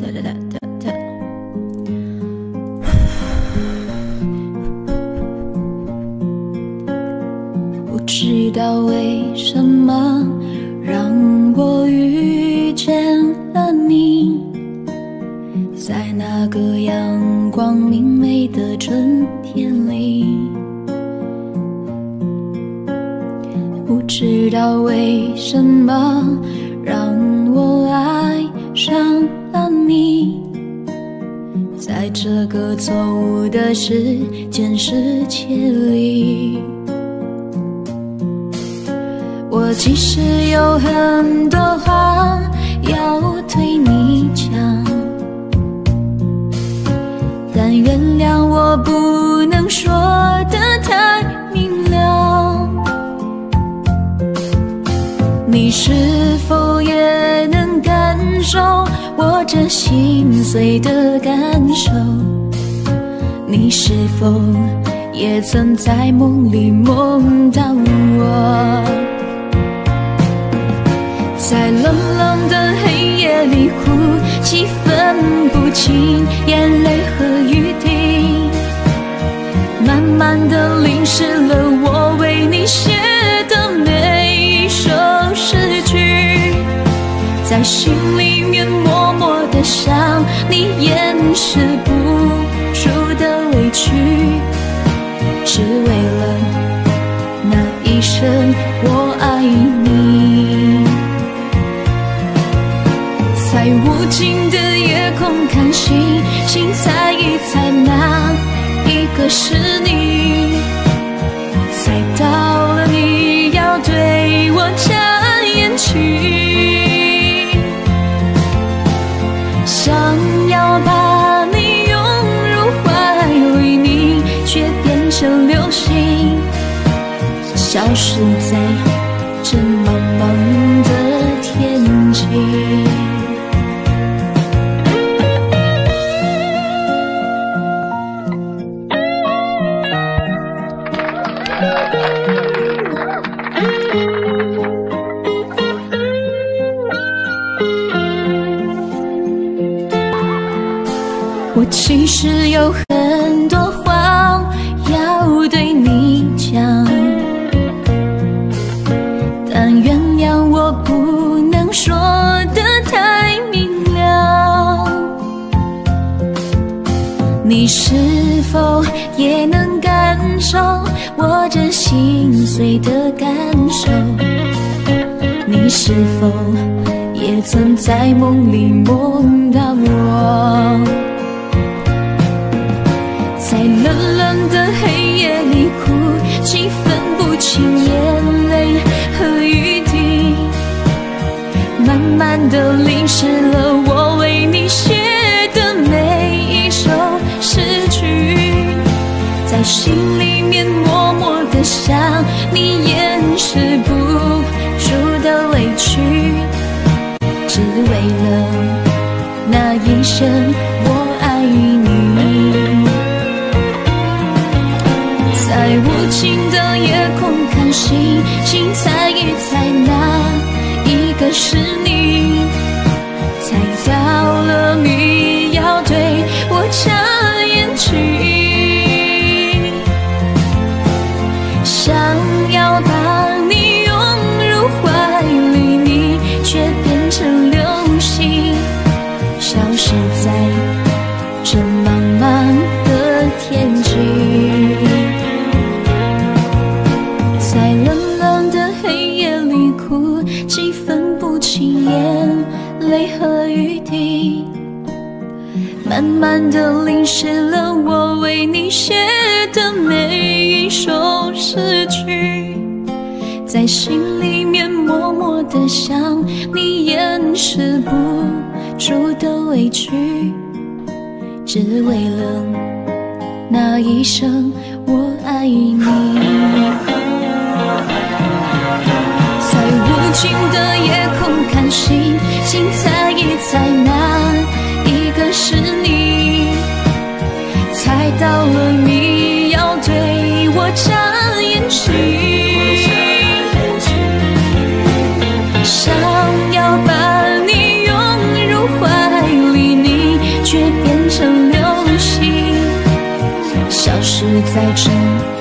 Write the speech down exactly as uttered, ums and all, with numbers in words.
哒哒哒哒。不知道为什么让我遇见了你，在那个阳光明媚的春天里。不知道为什么让我爱上了你，在这个错误的时间世界里。我其实有很多话要对你讲，但原谅我不能说得太明了。你是否也能感受我这心碎的感受？你是否也曾在梦里梦到我？在冷冷的黑夜里哭泣，分不清眼泪和雨滴，慢慢地淋湿了我为你写的每一首诗句，在心里面默默地想你掩饰不住的委屈，只为了那一声我爱你。在无尽的夜空看星星，猜一猜哪一个是你，猜到了你要对我眨眼睛，想要把你拥入怀里，你却变成流星，消失在这茫茫的天际。我其实有很多话要对你讲，但原谅我不能说得太明了。你是否也能感受我这心碎的感受？你是否也曾在梦里梦到我？在冷冷的黑夜里哭泣，分不清眼泪和雨滴，慢慢地淋湿了我为你写的每一首诗句，在心里面默默地想你掩饰不住的委屈，只为了那一声我爱你。在无尽的夜空看星星，猜一猜哪一个是你，猜到了你要对我眨眼睛，想要把你拥入怀里，你却变成流星，消失在这茫茫的天际。在冷冷的黑夜里哭泣，分不清眼泪和雨滴，慢慢地淋湿了我为你写的每一首诗句，在心里面默默地想你掩饰不住的委屈，只为了那一声我爱你。在无尽的夜空看星星，猜一猜哪一个是你，猜到了你要对我眨眼睛，想要把你拥入怀里，你的流星，消失在这